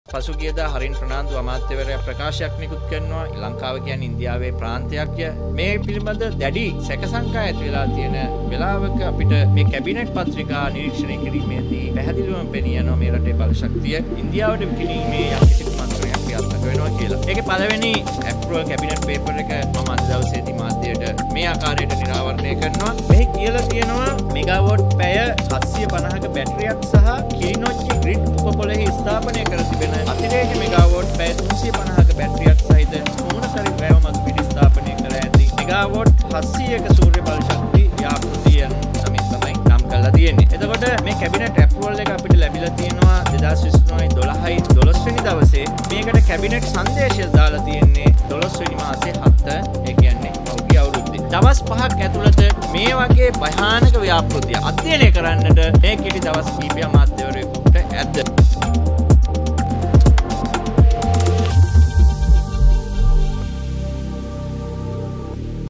පසුගියදා හරින් ප්‍රනාන්දු අමාත්‍යවරයා ප්‍රකාශයක් නිකුත් කරනවා ලංකාව කියන්නේ ඉන්දියාවේ ප්‍රාන්තයක්ය. මේ පිළිබඳ දැඩි සැකසංකා ඇති වෙලා තියෙන වෙලාවක අපිට මේ කැබිනට් පත්‍රිකා නිරීක්ෂණය කිරීමේදී පැහැදිලිවම පෙනී යනවා මේ රටේ බලශක්තිය ඉන්දියාවට විකිණීමේ යම්කිසි කුමන්ත්‍රණයක් ක්‍රියාත්මක වෙනවා කියලා. ඒකේ පළවෙනි ඇප්‍රිල් කැබිනට් පේපර් එක මම අද දවසේදී මාධ්‍යයට මේ ආකාරයට නිරාවරණය කරනවා. මෙහි කියලා තියෙනවා මෙගාවොට් පැය 750ක බැටරියක් සහ කිලිනොච්චි ග්‍රිඩ් උපපොළෙහි ස්ථාපනය කර තිබෙන අතිරේක මෙගාවොට් පැය 350ක බැටරියක් සහිත මූණතරි වැව මත පිටි ස්ථාපනය කර ඇති මෙගාවොට් 700ක සූර්ය බල ශක්ති ව්‍යාපෘතිය තමයි නම් කරලා තියෙන්නේ. එතකොට මේ කැබිනට් ඇප්‍රූවල් එක අපිට ලැබිලා තියෙනවා 2023 12 වෙනි දවසේ. මේකට කැබිනට් සංදේශය දාලා තියෙන්නේ 12 වෙනි මාසේ 7 ඒ කියන්නේ පහුගිය අවුරුද්දේ. දවස් 5ක් ඇතුළත මේ වගේ භයානක ව්‍යාපෘතිය අධ්‍යයනය කරන්නට මේ කිටි දවස් කීපයක් මාධ්‍යවරයෙකුට ඇද්ද.